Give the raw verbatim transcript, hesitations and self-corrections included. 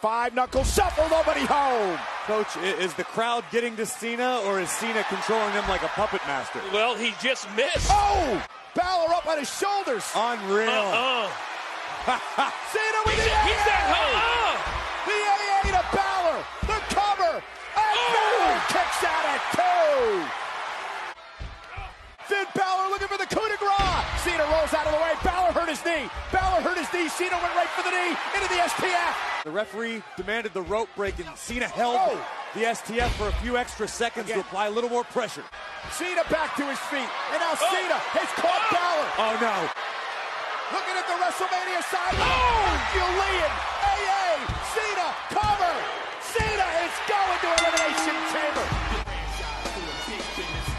Five knuckle shuffle, nobody home. Coach, is the crowd getting to Cena, or is Cena controlling him like a puppet master? Well, he just missed. Oh! Balor up on his shoulders. Unreal. Uh-uh. Cena with He the said, he A A. said, uh-uh. The A A to Balor. The cover. And Oh! Balor kicks out at two. Finn Balor looking for the coup de grace. Cena rolls out of the way. Balor hurt his knee. Balor hurt his knee. Cena went right for the knee into the S T F. The referee demanded the rope break, and Cena held Oh. the S T F for a few extra seconds Again. to apply a little more pressure. Cena back to his feet. And now Oh. Cena has caught Balor. Oh, no. Looking at the WrestleMania side. Oh! Herculean. A A. Cena cover. Cena is going to Elimination Chamber.